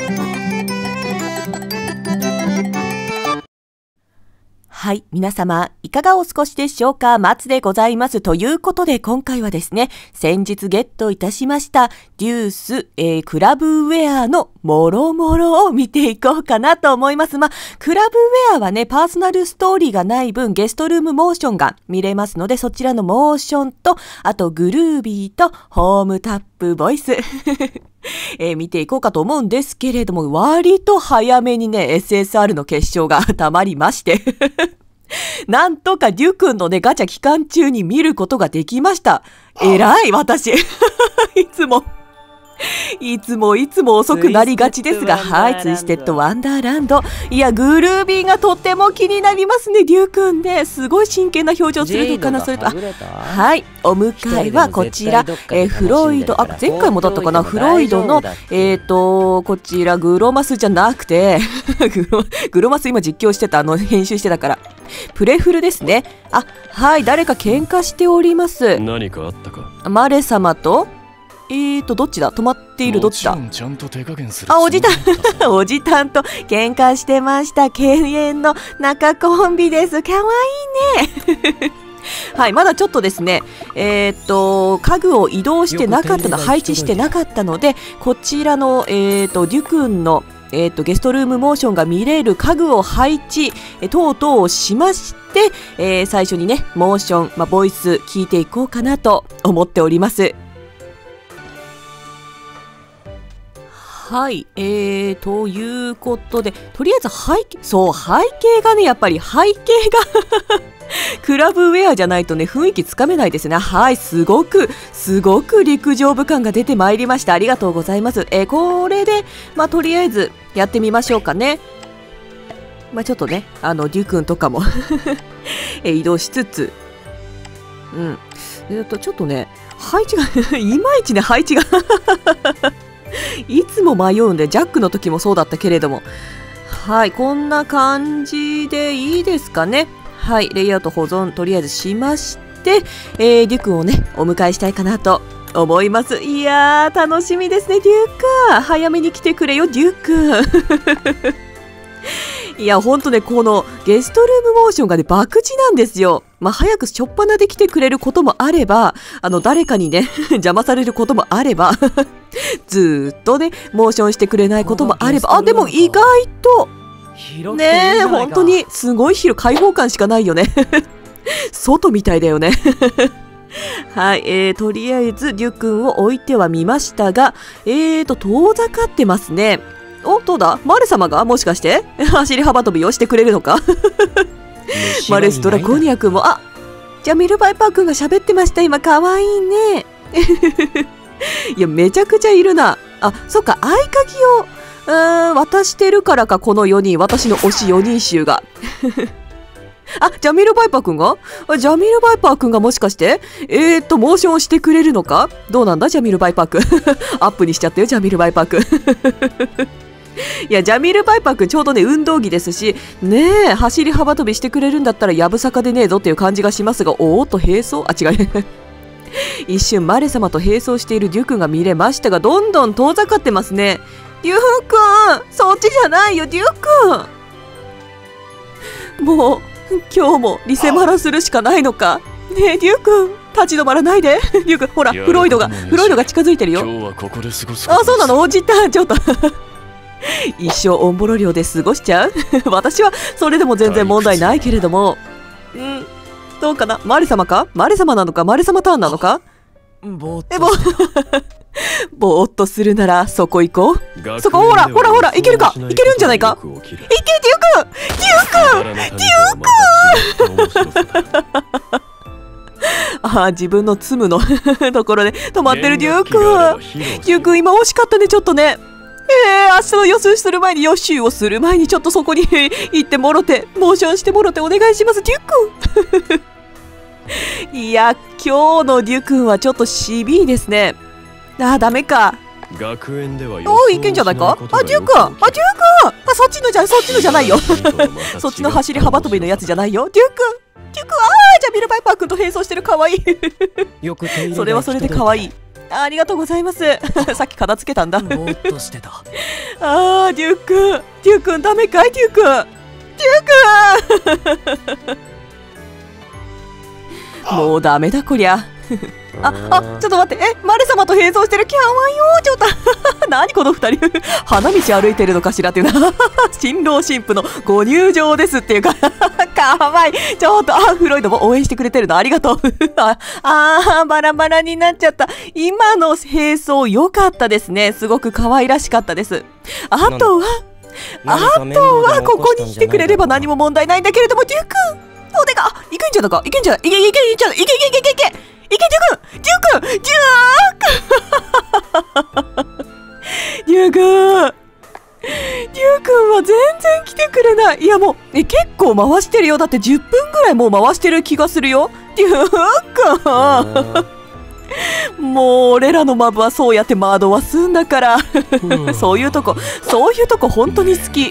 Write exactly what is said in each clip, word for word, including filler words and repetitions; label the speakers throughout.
Speaker 1: はい。皆様、いかがお過ごしでしょうか？松でございます。ということで、今回はですね、先日ゲットいたしました、デュース、えー、クラブウェアのもろもろを見ていこうかなと思います。まあ、クラブウェアはね、パーソナルストーリーがない分、ゲストルームモーションが見れますので、そちらのモーションと、あとグルービーとホームタップボイス。えー、見ていこうかと思うんですけれども、割と早めにね、エスエスアール の結晶が溜まりまして。なんとかデュ君のね、ガチャ期間中に見ることができました。偉い、私。いつも。いつもいつも遅くなりがちですが、はい、ツイステッドワンダーランド。いや、グルービーがとっても気になりますね、デュ君ね。すごい真剣な表情するのかな、それと。あ、はい、お迎えはこちら、えー、フロイド、あ、前回もだったかな、フロイドの、えっと、こちら、グロマスじゃなくて、グロ、グロマス今実況してた、あの、編集してたから。プレフルですね。あ、はい、誰か喧嘩しております。
Speaker 2: 何かあったか。
Speaker 1: マレ様と、えーと、どっちだ？止まっているどっちだ？あ、おじたんおじたんと喧嘩してました。犬猿の仲コンビです。かわいいね。はい、まだちょっとですね、えーと、家具を移動してなかったの、配置してなかったので、こちらの、えーと、デュ君の、えーと、ゲストルームモーションが見れる家具を配置、え等々をしまして、えー、最初にね、モーション、まあ、ボイス聞いていこうかなと思っております。はい、えー、ということで、とりあえず背景、そう、背景がね、やっぱり背景がクラブウェアじゃないとね、雰囲気つかめないですね。はい、すごく、すごく陸上部感が出てまいりました。ありがとうございます。えー、これで、まあ、とりあえずやってみましょうかね。まあ、ちょっとね、あの、デュ君とかも、えー、移動しつつ、うん。えーと、ちょっとね、配置が、いまいちね、配置が、いつも迷うんで、ジャックの時もそうだったけれども。はい、こんな感じでいいですかね。はい、レイアウト保存とりあえずしまして、えー、デュ君をね、お迎えしたいかなと思います。いやー、楽しみですね、デュ君。早めに来てくれよ、デュ君。いや、ほんとね、このゲストルームモーションがね、博打なんですよ。まあ、早くしょっぱなで来てくれることもあれば、あの、誰かにね、邪魔されることもあれば、ずーっとね、モーションしてくれないこともあれば、あ、でも意外と、ねえ、本当に、すごい広、開放感しかないよね。外みたいだよね。はい、えー、とりあえず、デュ君を置いてはみましたが、えーと、遠ざかってますね。お、どうだ？マレ様がもしかして走り幅跳びをしてくれるのか？マレストラコニア君も、あ、ジャミルバイパー君が喋ってました。今、かわいいね。いや、めちゃくちゃいるな。あ、そっか、合鍵を、うーん、渡してるからか、このよにん、私の推しよにん衆が。あ、ジャミルバイパー君がジャミルバイパー君がもしかしてえーっと、モーションをしてくれるのか？どうなんだ、ジャミルバイパー君。アップにしちゃったよ、ジャミルバイパー君。いや、ジャミルバイパー君ちょうどね、運動着ですし、ねえ、走り幅跳びしてくれるんだったらやぶさかでねえぞっていう感じがしますが、おーっと並走あ、違う。一瞬マレ様と並走しているデュ君が見れましたが、どんどん遠ざかってますね。デュ君、そっちじゃないよ、デュ君。もう、今日もリセマラするしかないのか。ねえ、デュ君、立ち止まらないで。デュ君、ほら、フロイドが、フロイドが近づいてるよ。あ、そうなの、おじた、ちょっと。一生オンボロ漁で過ごしちゃう。私はそれでも全然問題ないけれども、うん、どうかな。マレ様か？マレ様なのか？マレ様ターンなのか？ぼえぼぼーっとするならそこ行こう。そこ、ほらほらほら、いけるか？いけるんじゃないか？いけ、デュク！デュク！デュク！ああ、自分の積むのところで止まってるデューク。デューク、今惜しかったね、ちょっとね。えー、明日の予習する前に予習をする前にちょっとそこに行ってもろて、モーションしてもろてお願いします、デュック。いや、今日のデュ君はちょっとシビーですね。あー、ダメか。
Speaker 2: 学園では
Speaker 1: おー、いけんじゃないか。あ、デュ君、あ、デュ君、あ、そっちのじゃ、そっちのじゃないよ。そっちの走り幅跳びのやつじゃないよ、デュ君。デュ君、あー、じゃあミルバイパー君と並走してる、かわいい。それはそれでかわいい。 ありがとうございます。さっき片付けたんだ。
Speaker 3: ぼーっとしてた。
Speaker 1: あー、デューク、デュー君ダメかい、デュー君、デュー君。もうダメだこりゃ。あ、あ、ちょっと待って、え、マレ様と並走してる、キャワンよー、ちょっと。何この二人、花道歩いてるのかしらっていうな。新郎新婦のご入場ですっていうか、かわいい。ちょっと、あ、フロイドも応援してくれてるのありがとう。あ、あー、バラバラになっちゃった。今の並走良かったですね。すごく可愛らしかったです。あとは、あとはここに来てくれれば何も問題ないんだけれども、デュー君、お願い、あ、いけんじゃないか、いけんじゃない、いけいけいけいけいけいけいけいけいけいけいけ、デュー君、デュー君、デュー君、デュー君、デュー君は全然来てくれない。いやもう、え、結構回してるよ。だってじゅっぷんぐらいもう回してる気がするよ。デュー君。もう俺らのマブはそうやって惑わすんだから。そういうとこ、そういうとこ本当に好き。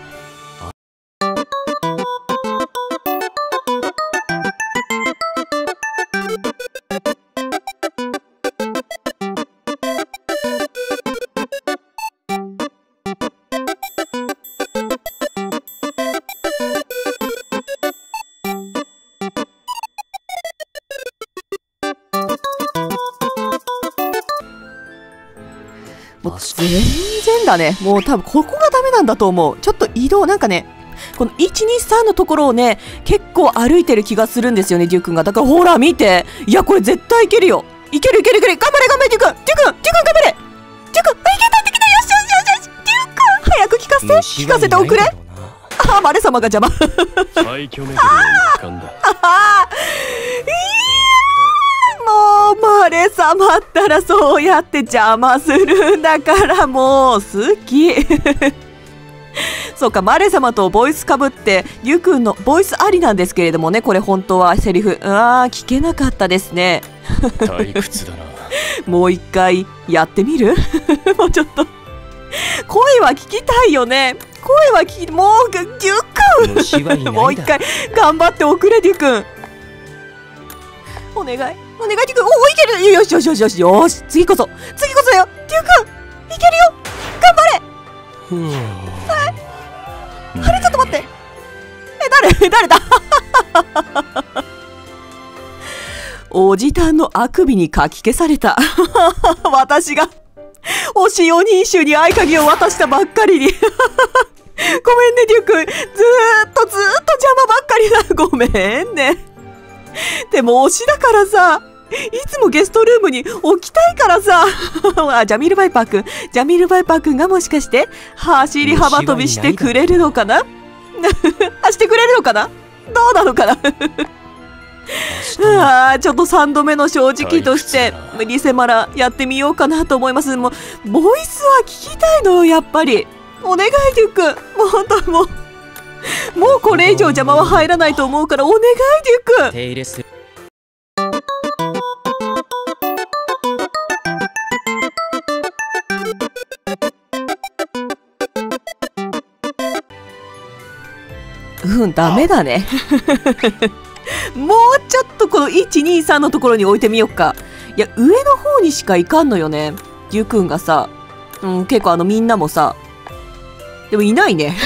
Speaker 1: もう全然だね。もう多分ここがダメなんだと思う。ちょっと移動、なんかね、このいちにさんのところをね、結構歩いてる気がするんですよね、デュー君が。だからほら見て。いや、これ絶対いけるよ。いけるいけるいける。頑張れ頑張れ、デュー君、デュー君、デュー君頑張れ。デュー君、あ、いけたいけた、よしよしよしよし。デュー君、早く聞かせて、聞かせておくれ。あ、マレ様が邪魔。
Speaker 2: 最強メトロを掴んだ。
Speaker 1: ああ、もうマレ様ったらそうやって邪魔するんだからもう好き。そうか、マレ様とボイスかぶってリュウ君のボイスありなんですけれどもね、これ本当はセリフ、うわー聞けなかったですね。
Speaker 2: 退屈だな。
Speaker 1: もう一回やってみる？もうちょっと声は聞きたいよね。声は聞き、もうデュー君もう一回頑張っておくれ、デュー君。お願いお願い、デュー君。おお、いける。よしよしよしよしよし、次こそ次こそよ、デュー君いけるよ、頑張れ。あれ、ちょっと待って、え、誰誰だ。おじたんのあくびにかき消された。私が推しよにん衆に合鍵を渡したばっかりに。ごめんね、デュー君。ずーっとずーっと邪魔ばっかりだ。ごめんね。でも推しだからさ、いつもゲストルームに置きたいからさ。あ、ジャミールバイパー君。ジャミールバイパー君がもしかして走り幅跳びしてくれるのかな。してくれるのかな、どうなのかな。あ、ちょっとさんどめの正直としてリセマラやってみようかなと思います。もうボイスは聞きたいのよ、やっぱり。お願い、デュー君。もう本当もうもうこれ以上邪魔は入らないと思うから、お願い、デュー君。
Speaker 3: 手入れする。
Speaker 1: うん、ダメだね。もうちょっとこのいちにさんのところに置いてみよっか。いや、上の方にしか行かんのよね、デュー君がさ。うん、結構あのみんなもさ、でもいないね。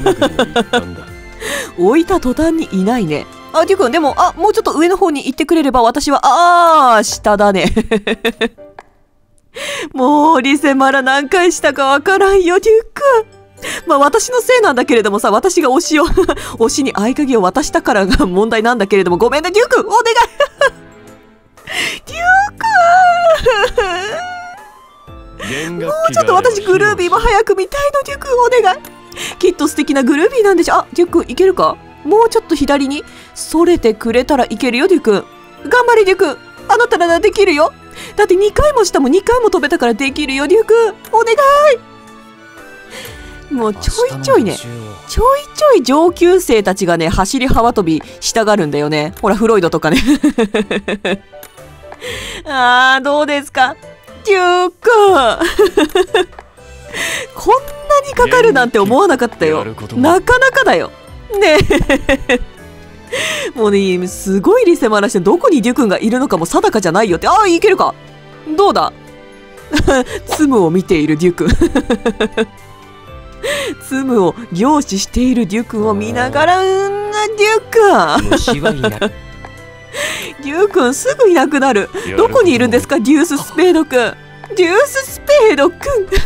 Speaker 1: 置いた途端にいないね。あ、デュー君、でも、あ、もうちょっと上の方に行ってくれれば私は、あー、下だね。もうリセマラ何回したかわからんよ、デュー君。まあ私のせいなんだけれどもさ、私が推しを推しに合鍵を渡したからが問題なんだけれども、ごめんね、デュー君、お願い。デュー君、もうちょっと私グルービーも早く見たいの、デュー君、お願い。きっと素敵なグルービーなんでしょ。あ、デュー君いけるか。もうちょっと左にそれてくれたらいけるよ、デュー君。頑張れ、デュー君。あなたならできるよ。だってにかいも下もにかいも飛べたからできるよ、デュー君。お願い。もうちょいちょいね、ちょいちょい上級生たちがね、走り幅跳びしたがるんだよね。ほら、フロイドとかね。あー、どうですか、デュー君。こんなにかかるなんて思わなかったよ。なかなかだよ。ねえ。もうね、すごいリセマラして、どこにデュ君がいるのかも定かじゃないよって。ああ、いけるか。どうだ、 ツムを見ているデュクツムを凝視しているデュクを見ながら、うん、デュク
Speaker 2: 虫はいない。
Speaker 1: デュクンすぐいなくなる。どこにいるんですか、デューススペードくん。デューススペードくん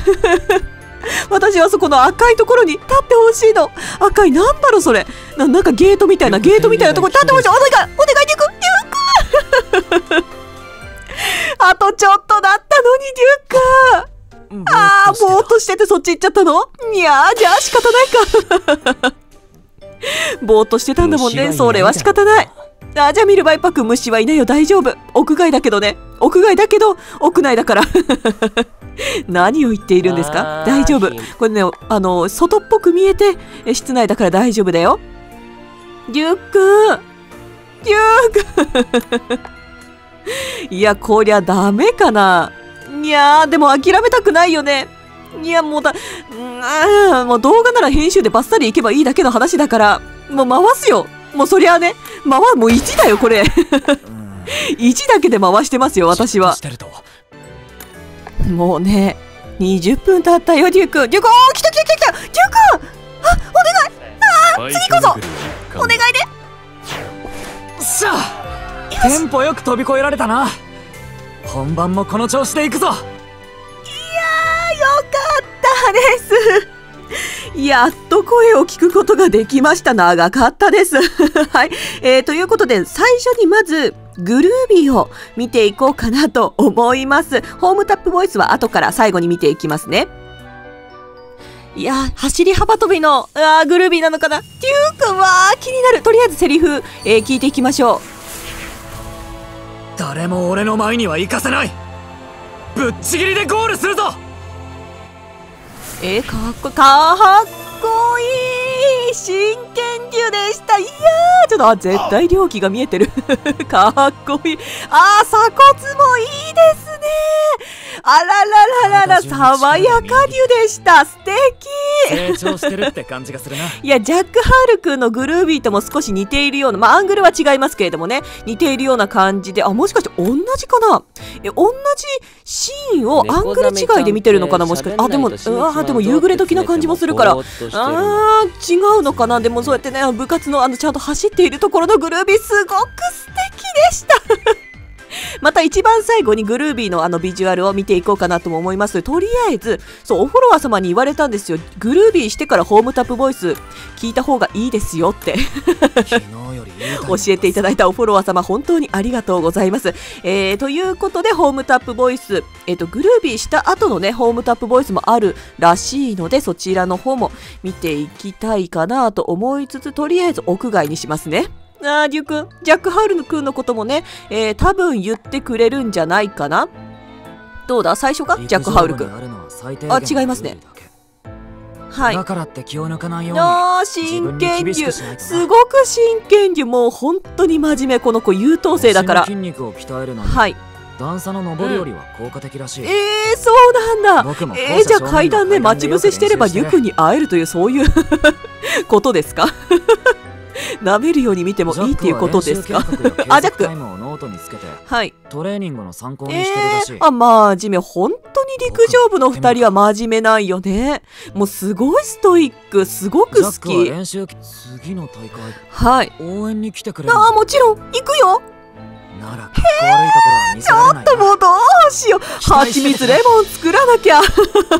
Speaker 1: 私はそこの赤いところに立ってほしいの。赤い、なんだろうそれ。な、なんかゲートみたいな、ゲートみたいなところに立ってほしい。お願い、お願い、デュク、デュクあとちょっとだったのに、デュクあー、ぼーっとしててそっち行っちゃったの。いやー、じゃあ仕方ないかぼーっとしてたんだもんね。それは仕方ない。あ、じゃあ見るバイパック、虫はいないよ、大丈夫。屋外だけどね、屋外だけど屋内だから何を言っているんですか。大丈夫。これね、あの外っぽく見えて室内だから大丈夫だよ。デュックデュックいや、こりゃダメかな。いやー、でも諦めたくないよね。いや、もうだ、うん、もう動画なら編集でバッサリいけばいいだけの話だから、もう回すよ。もうそりゃね、回もういちだよこれいちだけで回してますよ私は。もうね、にじゅっぷん経ったよデューク。デューク、おー、来た来た来た来た。デューク、あ、お願い。あー、次こそお願いね。
Speaker 3: しゃあ、テンポよく飛び越えられたな。本番もこの調子でいくぞ。いやー、よ
Speaker 1: かったですやっと声を聞くことができました。長かったですはい、えー、ということで最初にまずグルービーを見ていこうかなと思います。ホームタップボイスは後から最後に見ていきますね。いやー、走り幅跳びのあーグルービーなのかな。デュー君は気になる。とりあえずセリフ、えー、聞いていきましょう。
Speaker 3: 誰も俺の前には行かせない。ぶっちぎりでゴールするぞ。
Speaker 1: えー、かっこかっこいい真剣デュでした。いやー、ちょっとあ絶対猟奇が見えてるかっこいい。あー、鎖骨もいいですね。あららららら、爽やかデュでした。素敵。
Speaker 3: 成長してるって感じがするな。い
Speaker 1: や、ジャック・ハール君のグルービーとも少し似ているような、まあアングルは違いますけれどもね、似ているような感じで、あ、もしかして同じかな。え、同じシーンをアングル違いで見てるのかな、もしかして。あ、でも、うわ、でも夕暮れ時な感じもするから、あー、違うのかな。でもそうやってね、部活のあのちゃんと走っているところのグルービー、すごく素敵でしたまた一番最後にグルービーのあのビジュアルを見ていこうかなとも思います。とりあえず、そう、おフォロワー様に言われたんですよ。グルービーしてからホームタップボイス聞いた方がいいですよって教えていただいたおフォロワー様、本当にありがとうございます。えー、ということで、ホームタップボイス、えっと、グルービーした後のね、ホームタップボイスもあるらしいので、そちらの方も見ていきたいかなと思いつつ、とりあえず屋外にしますね。あー、デュ君、ジャック・ハール君のこともね、えー、多分言ってくれるんじゃないかな。どうだ、最初かジャック・ハウル君。あ、違いますね。はい。
Speaker 3: だからって気を抜かないように。
Speaker 1: あー、真剣デュ、すごく真剣デュ、もう本当に真面目。この子優等生だから。
Speaker 3: 筋肉を鍛えるのに、
Speaker 1: はい。
Speaker 3: 段差の登りよりは効果的らしい。
Speaker 1: うん、えー、そうなんだ。えー、じゃあ階段で待ち伏せしてればデュ君に会えるという、そういうことですか舐めるように見てもいいっていうことですかあ、ジャック。はい。
Speaker 3: トレーニングの参考にしてるらしい。
Speaker 1: えー、あ、真面目。本当に陸上部のふたりは真面目なんよね。もうすごいストイック、すごく好き。
Speaker 3: 練習次の大会、
Speaker 1: はい。
Speaker 3: 応援に来てくれる。
Speaker 1: ああ、もちろん行くよ。
Speaker 3: なら、かっこ悪いところは見せられない。
Speaker 1: ちょっともうどうしよう。はちみつレモン作らなきゃ。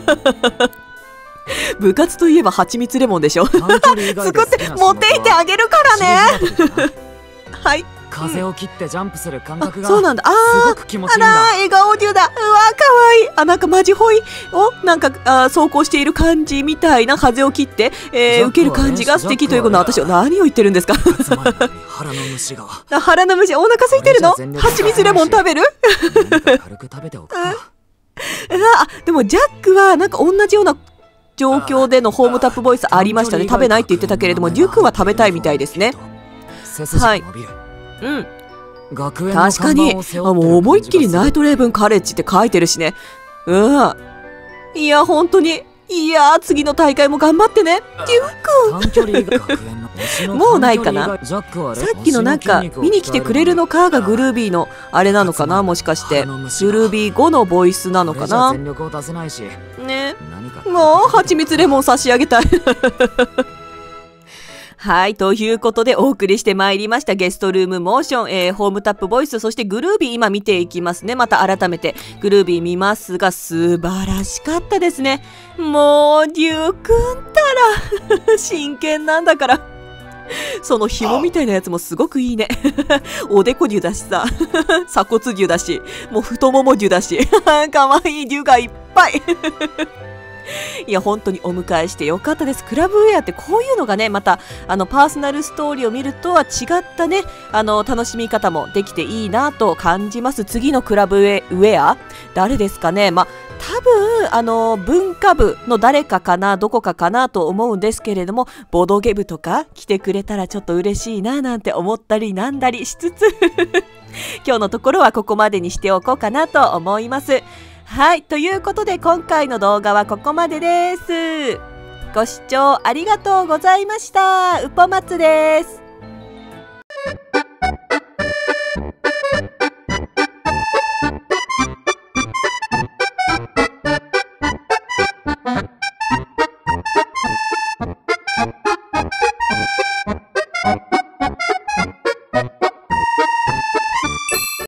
Speaker 1: 部活といえばはちみつレモンでしょ作って持っていってあげるからねはい。
Speaker 3: 風を切ってジャンプする感覚が、
Speaker 1: そうなんだ。あ
Speaker 3: すごく気持ちいいんだ。
Speaker 1: あら、笑顔デュだ。うわ、かわいい。あ、なんかマジホイをなんかあ走行している感じみたいな、風を切って、えー、受ける感じが素敵ということは、私は何を言ってるんですか
Speaker 3: 腹の虫が
Speaker 1: 腹の虫、お腹空いてるの？はちみつレモン食べる
Speaker 3: 軽く食べておくか
Speaker 1: あ、でもジャックはなんか同じような状況でのホームタップボイスありましたね。食べないって言ってたけれども、デュ君は食べたいみたいですね。はい。うん。確かに、あ、もう思いっきりナイトレーブンカレッジって書いてるしね。うん。いや、本当に。いや、次の大会も頑張ってね。デュ君。 もうないかな。
Speaker 3: ジャックはあれ
Speaker 1: さっきのなんか見に来てくれるのかがグルービーのあれなのかな、もしかしてグルービーごのボイスなのかな
Speaker 3: 全力を出せないし
Speaker 1: ね。
Speaker 3: 何か
Speaker 1: もう蜂蜜レモン差し上げたいはい、ということでお送りしてまいりましたゲストルームモーション、えー、ホームタップボイス、そしてグルービー今見ていきますね。また改めてグルービー見ますが、素晴らしかったですね。もうデューくんたら真剣なんだから。その紐みたいなやつもすごくいいね。おでこデュだしさ、鎖骨デュだし、もう太ももデュだし、かわいいデュがいっぱい。いや本当にお迎えしてよかったです。クラブウェアってこういうのがね、またあのパーソナルストーリーを見るとは違ったね、あの楽しみ方もできていいなと感じます。次のクラブウェア誰ですかね。まあ多分あの文化部の誰かかな、どこかかなと思うんですけれども、ボドゲ部とか来てくれたらちょっと嬉しいななんて思ったりなんだりしつつ今日のところはここまでにしておこうかなと思います。はい、ということで今回の動画はここまでです。ご視聴ありがとうございました。うぽまつです。